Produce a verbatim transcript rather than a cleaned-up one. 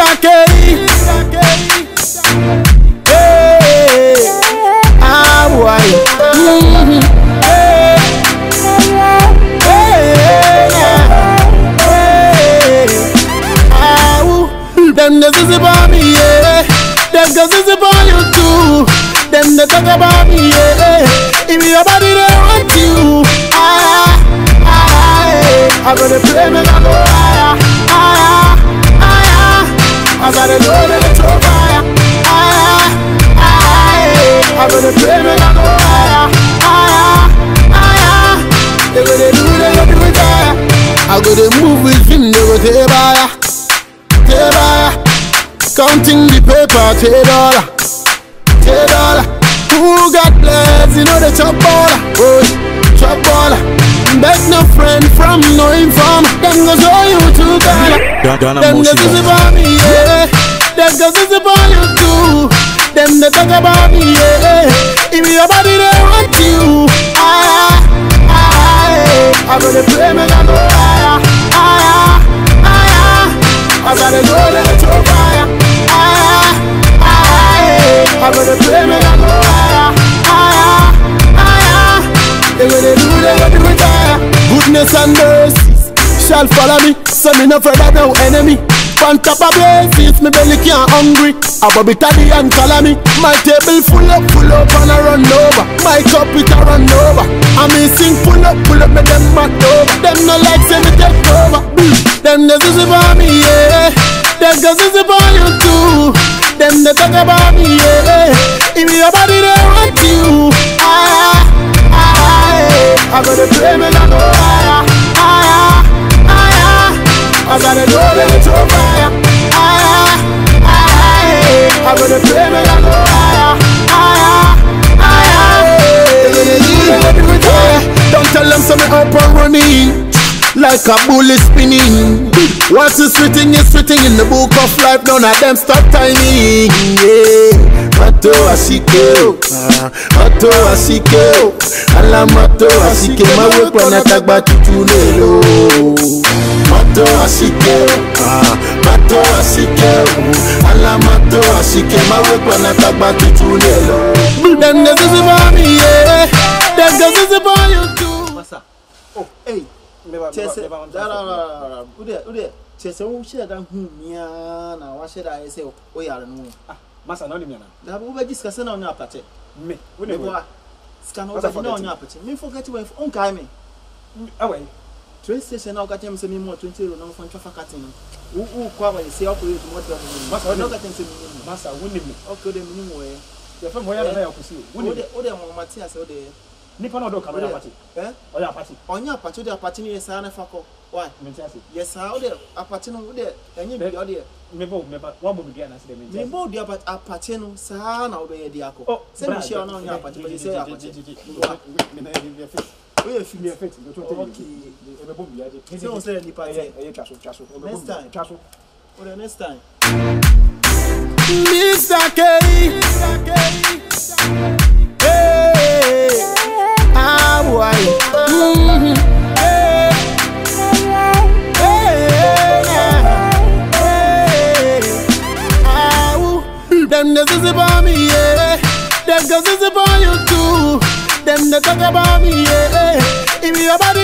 K. Hey, ah boy. Mm-hmm. Hey, hey, hey, ah woo. Them the zizzy about me, yeah. Them the zizzy about you too. Them the talk about me, yeah. If your body they want you, ah, ah, I'm gonna play me like a fire, ah, ah, I gotta know that it's on fire, ah, ah, I'm gonna play me like a fire, ah, ah, they gonna do, they gonna do it, I gotta move with him, they go take fire, take fire, counting the paper, take dollar, take dollar. Who got blessed, you know the chop baller, oh, chop baller. Beg no friend from no informer. Them go show you to Ghana. Them go zizzy about me, yeah. Them go zizzy about you too. Them they talk about me, yeah. If your body they want you, ah, ah, I'm gonna play me like a fire, ah, ah, I gotta go let it on fire, ah, ah, I'm gonna play me like a fire, ah, ah, they gonna do, they gonna do it. Goodness and mercy shall follow me, so me no afraid of no enemy. On top of blazes, me belly can't hungry. Above it at the end, color me. My table full up, full up and I run over. My cup it a run over. And me sing full up, full up, me them mad over. Them no like say me take over. Them the zizzy for me, yeah. Them the zizzy for you too. Them they talk about me, yeah. If your body they want you, ah, ah, I'm gonna play me like a fire, ah, ah, I gotta know that it's on fire, ah, ah, I'm gonna play me like a fire, ah, ah, don't tell them something up and running like a bullet spinning. What's is written is written in the book of life. None of them stop timing, yeah. Mato asike, mato asike, ala mato asike. Ma work when I talk about you lelo. Mato asike, mato asike, ala mato asike. Ma work when I talk about you lelo. Them the zizzy for me, yeah. Them the zizzy for you too. What's up? Oh, hey. Chese, da da da. Ude, ude. Chese, wo share da hu mia na wa share da ese o yare no. Ah, masa na oni mia na. Da wo be discuss na oni apate. Me, wo ne bo. Scan o be na oni apate. Me forget we on kai me. Away. Train station na o ka tem se me mo twenty euro na fo ntwa fa katin. Wo wo kwa ba se operate motor. Masa no ka tem se me. Masa wo ne me. Okay, de me mo e. Ya fa mo ya na ya kusi. Wo ne. O de mo mati ase o de. Nipa no do kamera party. Eh? Oya party. Onya party de party ni yesa na fako. Why? Mentiasi. Yesa o de party no de enye bi o de. Me bo me ba one bo bi na se de mentiasi. Me bo de party no sa na o be ye di ako. Se me share na onya party but say ya party. Me na ye fit. We ye fit me fit. Okay. E be bo bi aje. Se o se ni party. E twaso twaso. Next time. Twaso. O de next time. Mister K. Mister K. Hey. Ah boy, mm-hmm. Hey, hey, hey, ah woo. Them the zizzy for me, yeah. Them the zizzy for you too. Them the talk about me, yeah. If your body